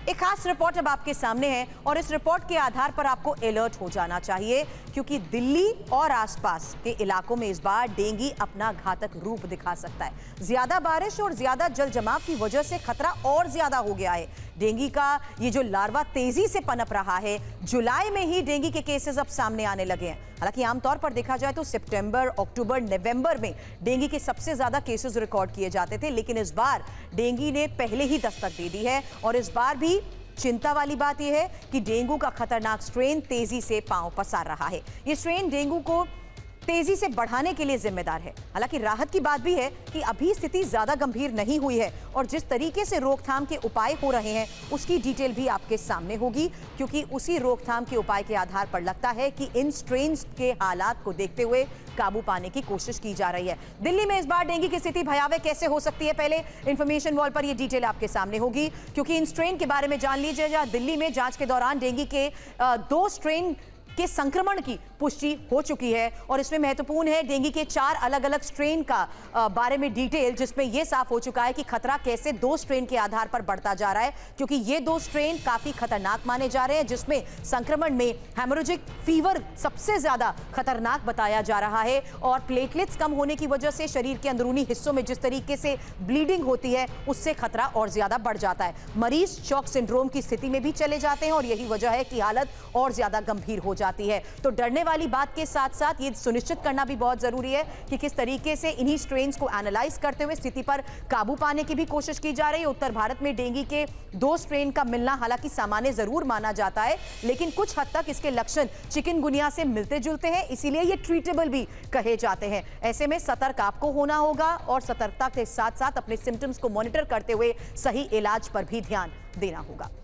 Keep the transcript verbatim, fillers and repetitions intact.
एक खास रिपोर्ट अब आपके सामने है और इस रिपोर्ट के आधार पर आपको अलर्ट हो जाना चाहिए, क्योंकि दिल्ली और आसपास के इलाकों में इस बार डेंगू अपना घातक रूप दिखा सकता है। ज्यादा बारिश और ज्यादा जल जमाव की वजह से खतरा और ज्यादा हो गया है। डेंगू का ये जो लार्वा तेजी से पनप रहा है, जुलाई में ही डेंगू के केसेस अब सामने आने लगे हैं। हालांकि आमतौर पर देखा जाए तो सितंबर, अक्टूबर, नवंबर में डेंगू के सबसे ज्यादा केसेस रिकॉर्ड किए जाते थे, लेकिन इस बार डेंगू ने पहले ही दस्तक दे दी है। और इस बार भी चिंता वाली बात यह है कि डेंगू का खतरनाक स्ट्रेन तेजी से पांव पसार रहा है। ये स्ट्रेन डेंगू को तेजी से बढ़ाने के लिए जिम्मेदार है। हालांकि राहत की बात भी है कि अभी स्थिति ज्यादा गंभीर नहीं हुई है और जिस तरीके से रोकथाम के उपाय हो रहे हैं उसकी डिटेल भी आपके सामने होगी, क्योंकि उसी रोकथाम के उपाय के आधार पर लगता है कि इन स्ट्रेन्स के हालात को देखते हुए काबू पाने की कोशिश की जा रही है। दिल्ली में इस बार डेंगू की स्थिति भयावह कैसे हो सकती है, पहले इंफॉर्मेशन वॉल पर यह डिटेल आपके सामने होगी, क्योंकि इन स्ट्रेन के बारे में जान लीजिए। जहां दिल्ली में जांच के दौरान डेंगू के दो स्ट्रेन के संक्रमण की पुष्टि हो चुकी है और इसमें महत्वपूर्ण है डेंगू के चार अलग अलग स्ट्रेन का बारे में डिटेल, जिसमें यह साफ हो चुका है कि खतरा कैसे दो स्ट्रेन के आधार पर बढ़ता जा रहा है, क्योंकि ये दो स्ट्रेन काफी खतरनाक माने जा रहे हैं, जिसमें संक्रमण में हेमोरेजिक फीवर सबसे ज्यादा खतरनाक बताया जा रहा है। और प्लेटलेट्स कम होने की वजह से शरीर के अंदरूनी हिस्सों में जिस तरीके से ब्लीडिंग होती है उससे खतरा और ज्यादा बढ़ जाता है। मरीज शॉक सिंड्रोम की स्थिति में भी चले जाते हैं और यही वजह है कि हालत और ज्यादा गंभीर हो जाती है। तो डरने वाली बात के साथ साथ ये सुनिश्चित करना भी बहुत जरूरी है कि किस तरीके से इन्हीं स्ट्रेन्स को एनालाइज करते हुए स्थिति पर काबू पाने की भी कोशिश की जा रही है। उत्तर भारत में डेंगू के दो स्ट्रेन का मिलना हालांकि सामान्य जरूर माना जाता है, लेकिन कुछ हद तक इसके लक्षण चिकनगुनिया से मिलते जुलते हैं, इसीलिए ये ट्रीटेबल भी कहे जाते हैं। ऐसे में सतर्क आपको होना होगा और सतर्कता के साथ साथ अपने सिम्टम्स को मॉनिटर करते हुए सही इलाज पर भी ध्यान देना होगा।